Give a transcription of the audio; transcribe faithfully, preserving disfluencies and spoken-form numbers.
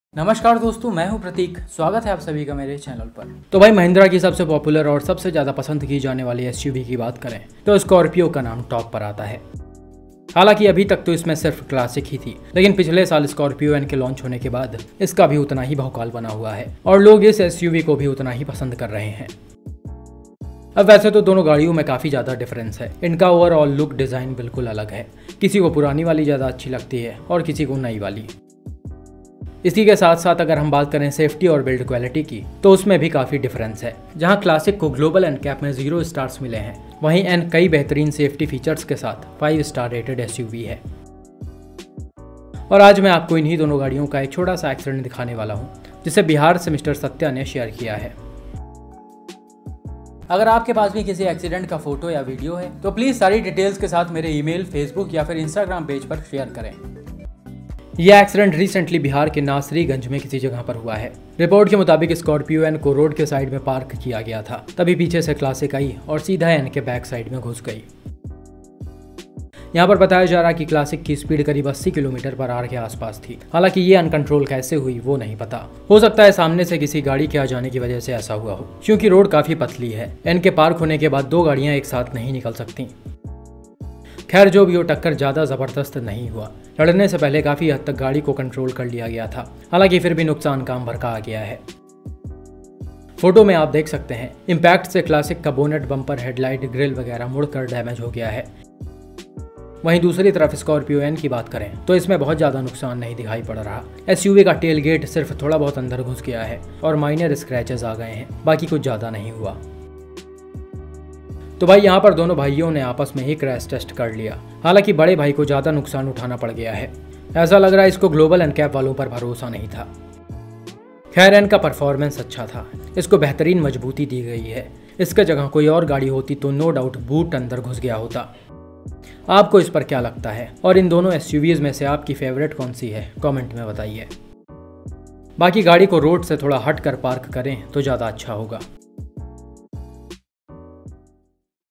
नमस्कार दोस्तों, मैं हूं प्रतीक। स्वागत है आप सभी का मेरे चैनल पर। तो भाई महिंद्रा की सबसे पॉपुलर और सबसे ज़्यादा पसंद की जाने वाली एसयूवी की बात करें तो स्कॉर्पियो का नाम टॉप पर आता है। हालांकि अभी तक तो इसमें सिर्फ क्लासिक ही थी, लेकिन पिछले साल स्कॉर्पियो एन के लॉन्च होने के बाद इसका भी उतना ही भौकाल बना हुआ है और लोग इस एसयूवी को भी उतना ही पसंद कर रहे हैं। अब वैसे तो दोनों गाड़ियों में काफ़ी ज़्यादा डिफरेंस है। इनका ओवरऑल लुक डिज़ाइन बिल्कुल अलग है। किसी को पुरानी वाली ज़्यादा अच्छी लगती है और किसी को नई वाली। इसी के साथ साथ अगर हम बात करें सेफ्टी और बिल्ड क्वालिटी की तो उसमें भी काफ़ी डिफरेंस है। जहां क्लासिक को ग्लोबल एनकैप में जीरो स्टार्स मिले हैं, वहीं एन कई बेहतरीन सेफ्टी फीचर्स के साथ फाइव स्टार रेटेड एसयूवी है। और आज मैं आपको इन्हीं दोनों गाड़ियों का एक छोटा सा एक्सीडेंट दिखाने वाला हूं, जिसे बिहार से मिस्टर सत्या ने शेयर किया है। अगर आपके पास भी किसी एक्सीडेंट का फोटो या वीडियो है तो प्लीज़ सारी डिटेल्स के साथ मेरे ईमेल, फेसबुक या फिर इंस्टाग्राम पेज पर शेयर करें। यह एक्सीडेंट रिसेंटली बिहार के नासरीगंज में किसी जगह पर हुआ है। रिपोर्ट के मुताबिक स्कॉर्पियो एन को रोड के साइड में पार्क किया गया था, तभी पीछे से क्लासिक आई और सीधा एन के बैक साइड में घुस गई। यहाँ पर बताया जा रहा कि क्लासिक की स्पीड करीब अस्सी किलोमीटर पर आवर के आसपास थी। हालांकि ये अनकंट्रोल कैसे हुई वो नहीं पता। हो सकता है सामने से किसी गाड़ी के आ जाने की वजह से ऐसा हुआ हो, क्योंकि रोड काफी पतली है। एन के पार्क होने के बाद दो गाड़ियां एक साथ नहीं निकल सकती। खैर, जो भी हो, टक्कर ज्यादा जबरदस्त नहीं हुआ। लड़ने से पहले काफी हद तक गाड़ी को कंट्रोल कर लिया गया था। हालांकि फिर भी नुकसान काम भर का आ गया है। फोटो में आप देख सकते हैं इम्पैक्ट से क्लासिक का बोनेट, बम्पर, हेडलाइट, ग्रिल वगैरह मुड़कर डैमेज हो गया है। वहीं दूसरी तरफ स्कॉर्पियो एन की बात करें तो इसमें बहुत ज्यादा नुकसान नहीं दिखाई पड़ रहा। एसयूवी का टेल गेट सिर्फ थोड़ा बहुत अंदर घुस गया है और माइनर स्क्रैचेस आ गए हैं, बाकी कुछ ज्यादा नहीं हुआ। तो भाई यहाँ पर दोनों भाइयों ने आपस में ही क्रैश टेस्ट कर लिया। हालांकि बड़े भाई को ज्यादा नुकसान उठाना पड़ गया है। ऐसा लग रहा है इसको ग्लोबल एनकैप वालों पर भरोसा नहीं था। खैर, एन का परफॉर्मेंस अच्छा था, इसको बेहतरीन मजबूती दी गई है। इसके जगह कोई और गाड़ी होती तो नो डाउट बूट अंदर घुस गया होता। आपको इस पर क्या लगता है और इन दोनों एसयूवीज में से आपकी फेवरेट कौन सी है, कमेंट में बताइए। बाकी गाड़ी को रोड से थोड़ा हट कर पार्क करें तो ज़्यादा अच्छा होगा।